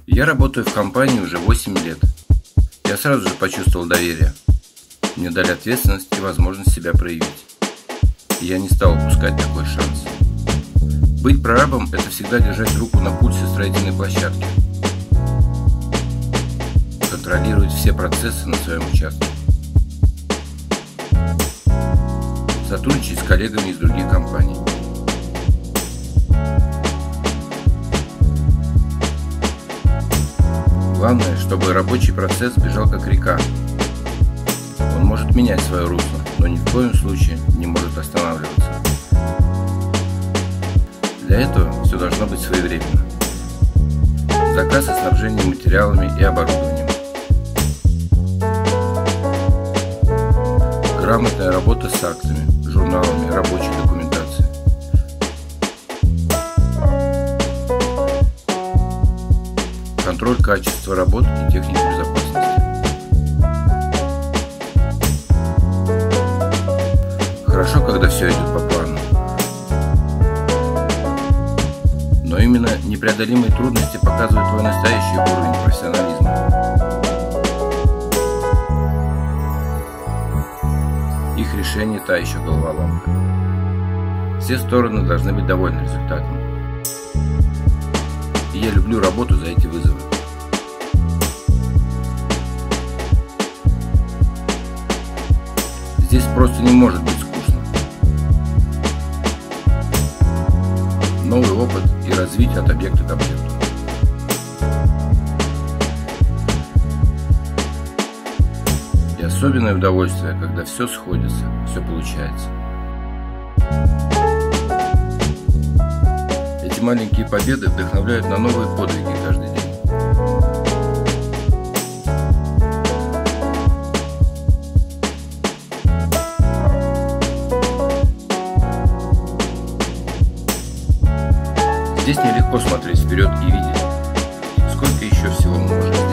Я работаю в компании уже 8 лет. Я сразу же почувствовал доверие. Мне дали ответственность и возможность себя проявить. И я не стал упускать такой шанс. Быть прорабом – это всегда держать руку на пульсе строительной площадки. Контролировать все процессы на своем участке. Сотрудничать с коллегами из других компаний. Главное, чтобы рабочий процесс бежал как река. Он может менять свое русло, но ни в коем случае не может останавливаться. Для этого все должно быть своевременно. Заказ и снабжение материалами и оборудованием. Грамотная работа с актами, журналами, рабочей документацией. Контроль качества работ и техники безопасности. Хорошо, когда все идет по плану. Но именно непреодолимые трудности показывают твой настоящий уровень профессионализма. Их решение та еще головоломка. Все стороны должны быть довольны результатом. И я люблю работу за эти вызовы. Здесь просто не может быть скучно. Новый опыт и развитие от объекта к объекту. И особенное удовольствие, когда все сходится, все получается. Эти маленькие победы вдохновляют на новые подвиги каждый день. Здесь нелегко смотреть вперед и видеть, сколько еще всего мы можем сделать.